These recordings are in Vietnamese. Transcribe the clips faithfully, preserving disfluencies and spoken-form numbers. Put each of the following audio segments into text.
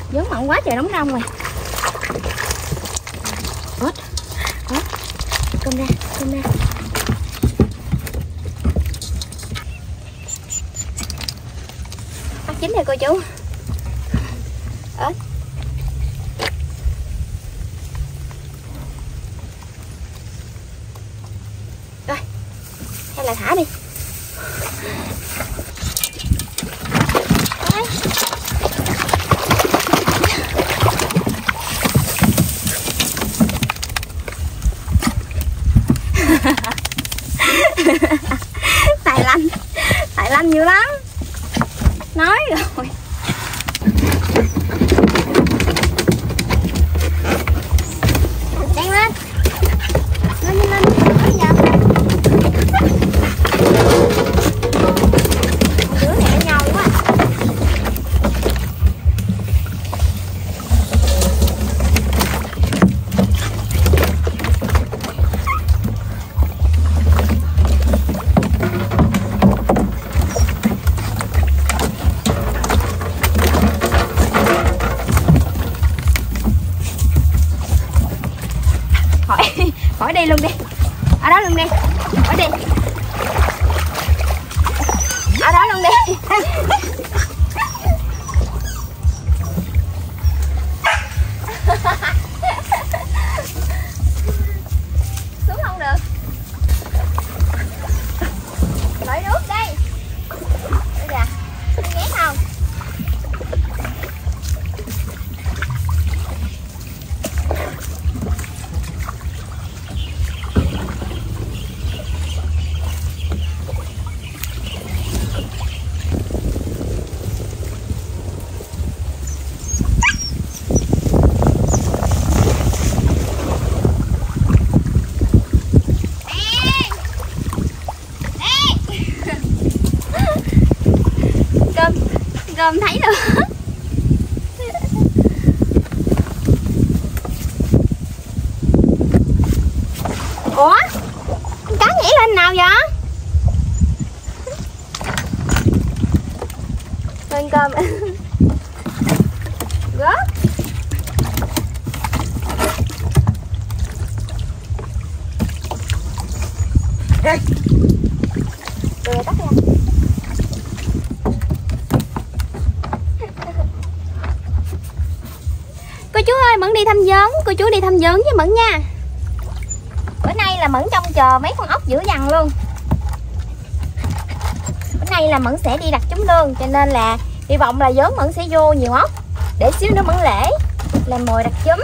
Vớn mặn quá trời đóng rong rồi. Ớt, ớt, cơm ra, cơm ra. Bắt chín rồi cô chú. Ớt. Rồi, hay là thả đi. Tài lanh, tài lanh nhiều lắm. Nói rồi. Đen lên. Lên lên lên. Nói giờ. Đứa hẹn nhau quá. Khỏi đi luôn đi. Ở đó luôn đi. Khỏi đi. Ở đó luôn đi. Xuống không được. Lấy nước đây. Đây kìa. Ghét không? Cơm thấy nữa. Ủa? Con cá nhảy lên nào vậy? Lên cơm. Rớt. Rồi tắt ra. Cô chú ơi, Mẫn đi thăm vớn. Cô chú đi thăm vớn với Mẫn nha. Bữa nay là Mẫn trông chờ mấy con ốc dữ dằn luôn. Bữa nay là Mẫn sẽ đi đặt trúng lương, cho nên là hy vọng là vớn Mẫn sẽ vô nhiều ốc. Để xíu nữa Mẫn lễ làm mồi đặt trúng.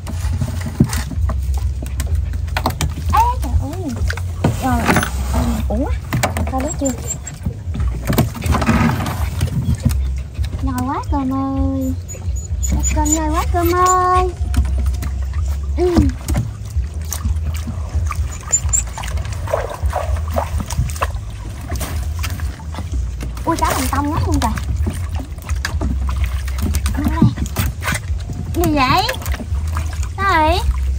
Ê trời ơi. Rồi, ủa thôi đó chưa. Nhồi quá cơm ơi. Cơm nhồi quá cơm ơi. Ừ. Ui cá lồng tông lắm luôn trời. Gì vậy? Sao vậy?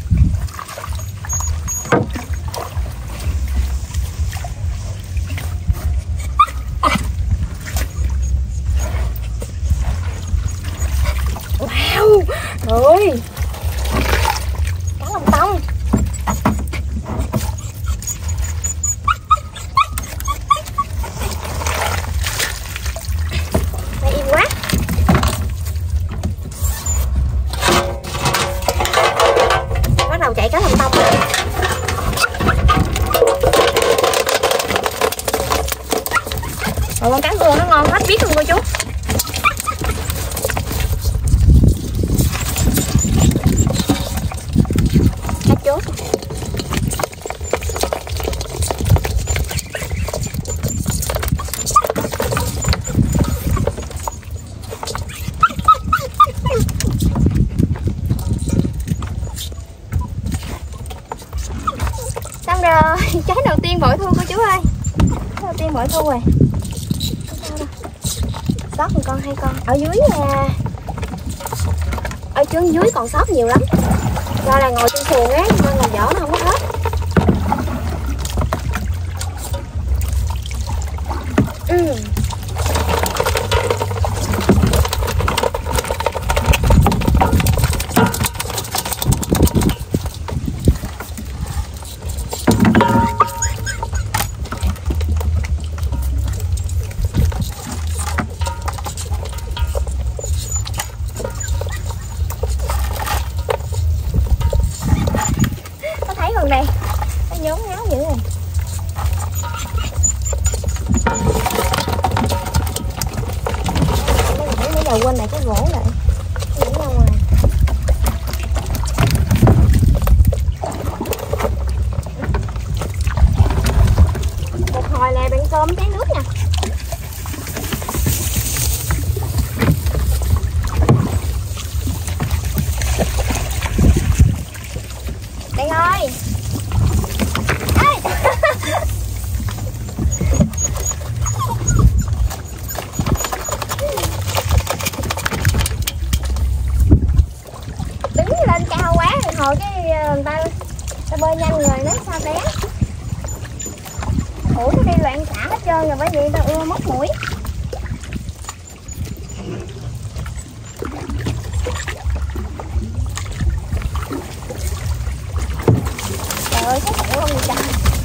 Wow. Rồi. Cá lồng tông. Mày im quá. Bắt đầu chạy cá lồng tông rồi. Rồi con cá cua nó ngon hết biết luôn cô chú. Cá chốt. Xong rồi, trái đầu tiên bội thu cô chú ơi. Trái đầu tiên bội thu rồi. Sót một con hai con. Ở dưới à, ở trước dưới còn sót nhiều lắm. Do là ngồi trên xuồng á nên là vỏ nó không có hết. Ừ. rồi quên lại cái gỗ lại. Để ra ngoài. Một hồi là bạn cơm chén nước nha. Đen ơi. Ê. Đứng lên cao quá rồi hồi cái người ta ta bơi nhanh rồi nó sao té. Mũi nó đi loạn xả hết trơn rồi bởi vì ta ưa móc mũi. Trời ơi có sẹo không vậy trời.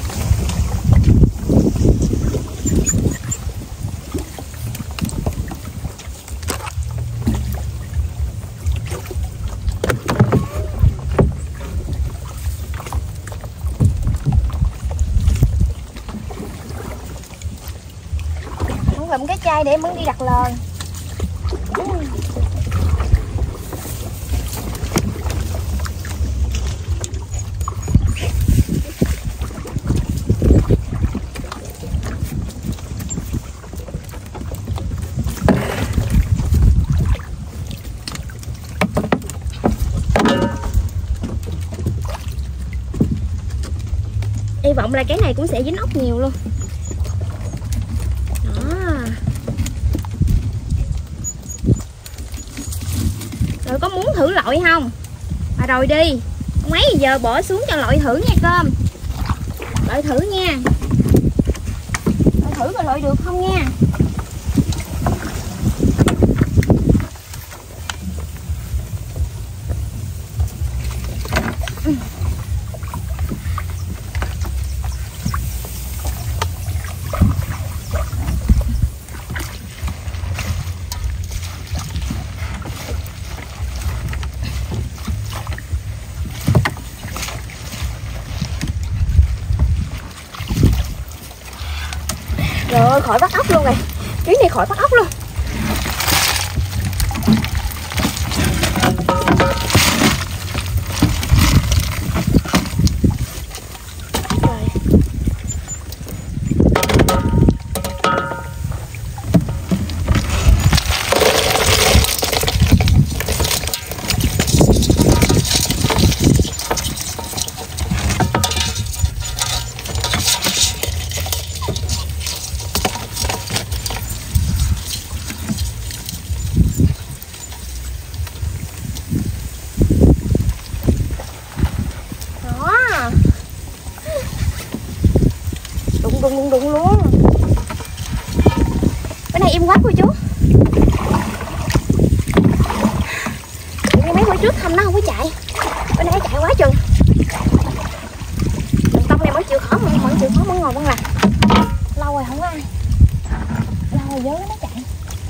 Lụm cái chai để muốn đi đặt lời. Hy vọng là cái này cũng sẽ dính ốc nhiều luôn. Rồi có muốn thử lội không? À rồi đi. Mấy giờ bỏ xuống cho lội thử nha cơm. Lội thử nha. Lội thử coi lội được không nha. Rồi khỏi bắt ốc luôn rồi. Chuyến này khỏi bắt ốc luôn. Đụng đụng đụng đụng luôn. Cái này im quá cô chú. Như mấy bữa trước thăm nó không có chạy. Bữa nay chạy quá chừng. Mình tông này mới chịu khó mà vẫn chịu khó vẫn ngồi vẫn làm. Lâu rồi không có ai. Lâu rồi dớ nó chạy.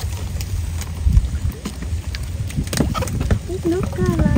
Nước nước lên nó.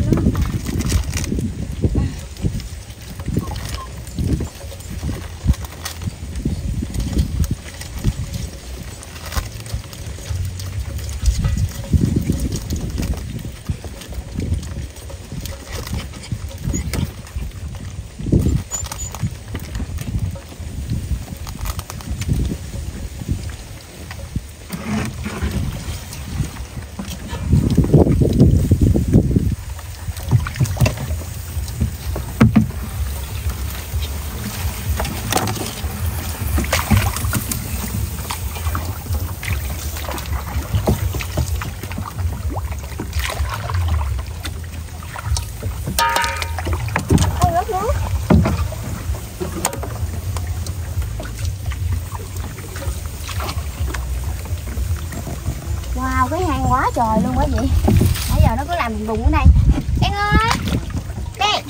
Wow, cái hang quá trời luôn quá vậy. Nãy giờ nó cứ làm đùng ở đây. Đen ơi. Đen.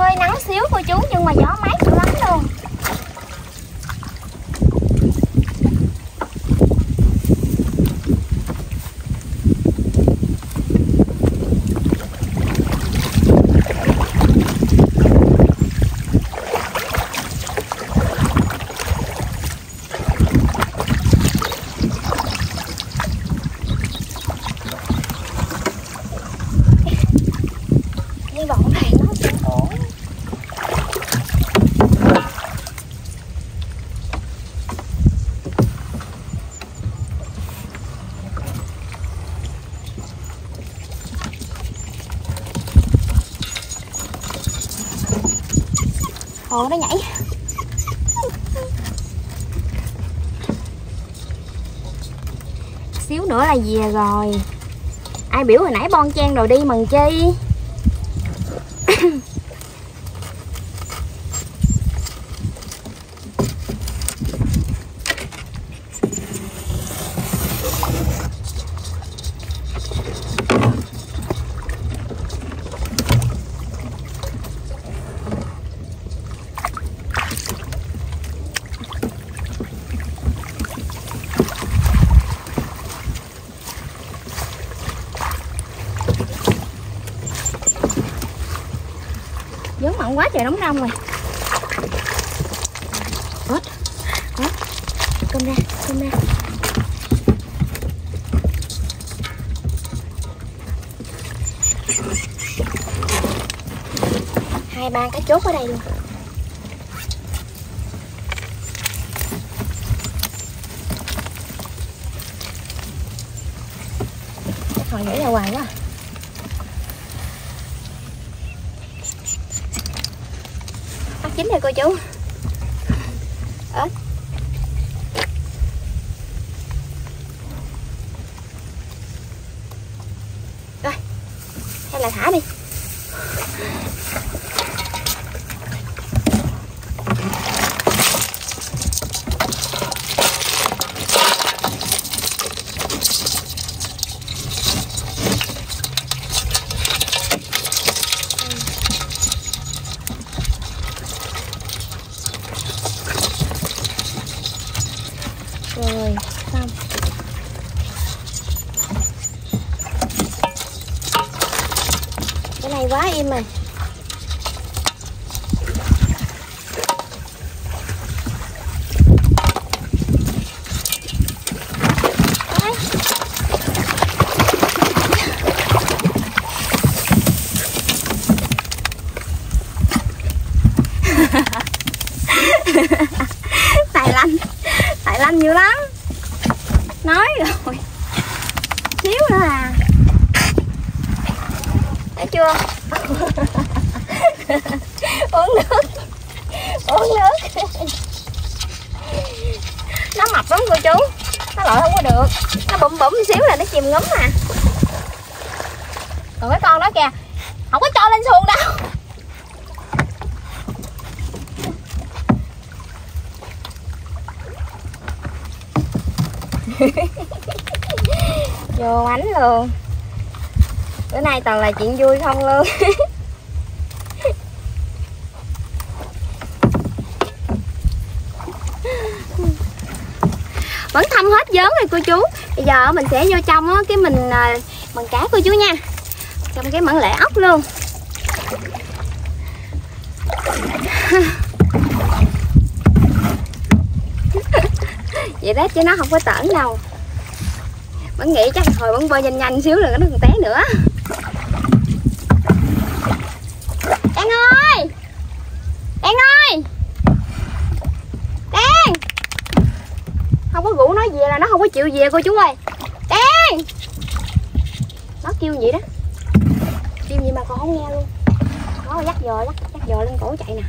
hơi nắng xíu cô chú, nhưng mà gió mát dữ lắm luôn. Bọn này nó cũng ổn. Ồ, nó nhảy. Xíu nữa là về rồi. Ai biểu hồi nãy bon chen rồi đi mần chi. Vốn mặn quá trời đóng rong rồi. Ớt, ớt, cơm ra, cơm ra. Hai ba cái chốt ở đây luôn. Cái thằng nhảy ra hoài quá. Chín rồi cô chú. Ếch. Rồi, hay là thả đi. Rồi, xong. Cái này quá im rồi. Tài lanh. Tài lanh nhiều lắm. Nói rồi. Xíu nữa à. Thấy chưa? Uống nước. Uống nước. Nó mập lắm cô chú. Nó lội không có được. Nó bụm bụm xíu là nó chìm ngấm à. Còn cái con đó kìa, không có cho lên xuồng đâu. Vô ánh luôn. Bữa nay toàn là chuyện vui không luôn. Vẫn thăm hết vớn rồi cô chú. Bây giờ mình sẽ vô trong á, cái mình mần cá cô chú nha. Trong cái mẫn lễ ốc luôn. Vậy đó chứ nó không có tởn đâu. Vẫn nghĩ chắc hồi vẫn bơi nhanh nhanh xíu là nó còn té nữa. Đen ơi! Đen ơi! Đen! Không có rủ nó về là nó không có chịu về cô chú ơi. Đen! Nó kêu vậy đó. Kêu gì mà còn không nghe luôn. Nó dắt giò, dắt, dắt giò lên cổ chạy nè.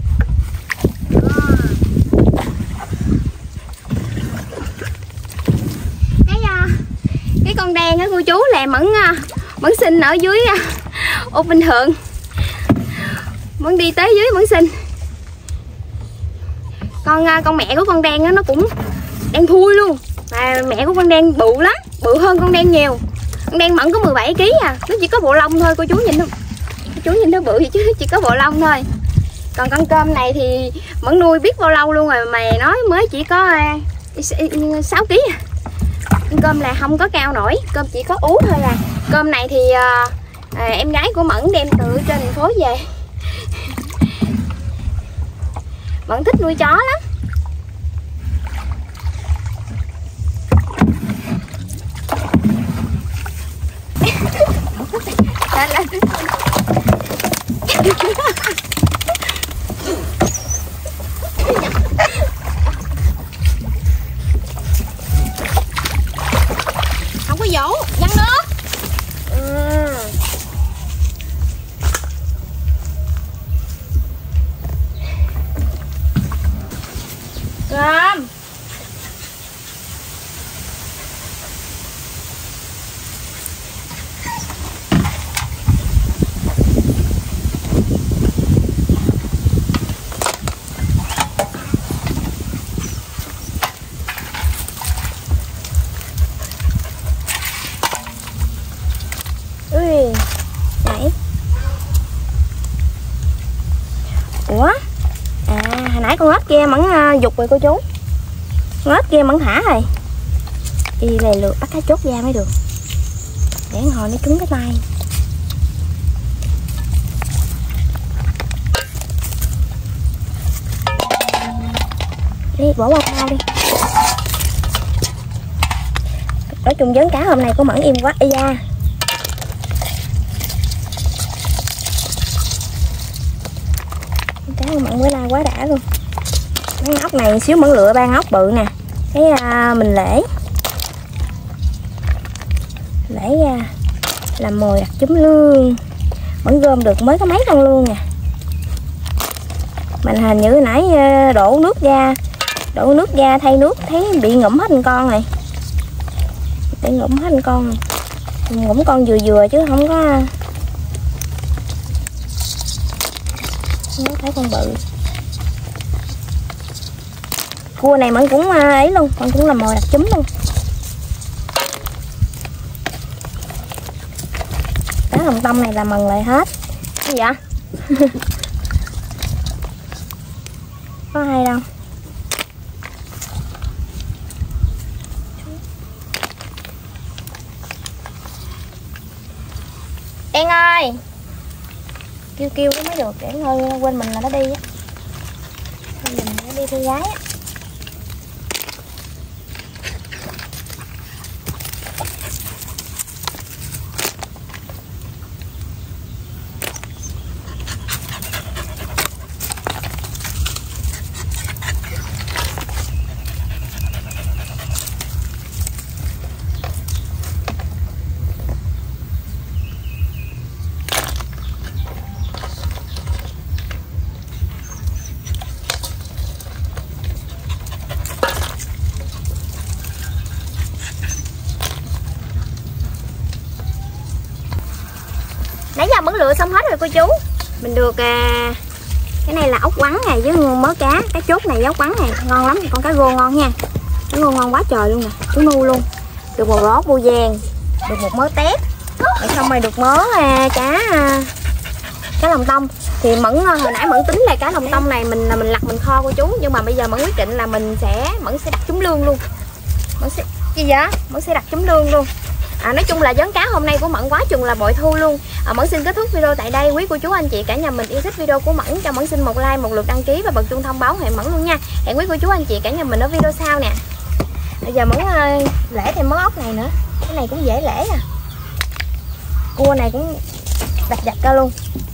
Cái con đen á cô chú là mẫn mẫn sinh ở dưới ô Bình Thượng, mẫn đi tới dưới mẫn sinh. Con con mẹ của con đen á nó cũng đen thui luôn, mà mẹ của con đen bự lắm, bự hơn con đen nhiều. Con đen mẫn có mười bảy ký à, nó chỉ có bộ lông thôi cô chú nhìn không? Cô chú nhìn nó bự vậy chứ chỉ có bộ lông thôi. Còn con cơm này thì Mẫn nuôi biết bao lâu luôn rồi, mày nói mới chỉ có sáu ký à. Con cơm là không có cao nổi, cơm chỉ có ú thôi à. Cơm này thì à, à, em gái của Mẫn đem từ trên thành phố về. Mẫn thích nuôi chó lắm. Không có dỗ, văng nước. Ừ. Cơm. Ui, nãy. Ủa? À, hồi nãy con ếch kia Mẫn uh, dục rồi cô chú. Con ếch kia Mẫn thả rồi. Đi lè lượt bắt cá chốt ra mới được. Để hồi nó cứng cái tay. Đi, bỏ qua phao đi. Nói chung vấn cá hôm nay của Mẫn im quá. Ây da. Cá của Mẫn bữa nay quá đã luôn. Cái ốc này xíu Mẫn lựa ban ốc bự nè. Cái à, mình lễ Lễ ra làm mồi đặt trứng lương. Mẫn gom được mới có mấy con lương nè. Mình hình như nãy đổ nước ra Đổ nước ra thay nước thấy bị ngủm hết một con này. Bị ngủm hết một con này. Ngủm con vừa vừa chứ không có Không có thấy con bự. Cua này Mẫn cũng ấy luôn, Mẫn cũng làm mồi đặt trứng luôn. Cá hồng tông này là mần lại hết. Cái gì vậy? Có hay đâu. Đen ơi, kêu kêu nó mới được, để hơi quên mình là nó đi á. Mình nó đi theo gái á. Nãy giờ Mẫn lựa xong hết rồi cô chú. Mình được à, cái này là ốc quắn này với mớ cá. Cá chốt này với ốc quắn này ngon lắm. Con cá rô ngon nha. Cá rô ngon quá trời luôn nè. Chú nu luôn. Được một rót bô vàng. Được một mớ tép. Rồi xong rồi được mớ à, cá à, cá lòng tông. Thì Mẫn hồi nãy Mẫn tính là cá lòng tông này mình mình lặt mình kho cô chú. Nhưng mà bây giờ Mẫn quyết định là mình sẽ Mẫn sẽ đặt trứng lương luôn. Mẫn sẽ gì vậy? Mẫn sẽ đặt trứng lương luôn. À, nói chung là vấn cá hôm nay của Mẫn quá chừng là bội thu luôn. à, Mẫn xin kết thúc video tại đây. Quý cô chú anh chị cả nhà mình yêu thích video của Mẫn cho Mẫn xin một like, một lượt đăng ký và bật chuông thông báo hẹn Mẫn luôn nha. Hẹn quý cô chú anh chị cả nhà mình ở video sau nè. Bây giờ Mẫn uh, lễ thêm món ốc này nữa. Cái này cũng dễ lễ à. Cua này cũng đập dập ra luôn.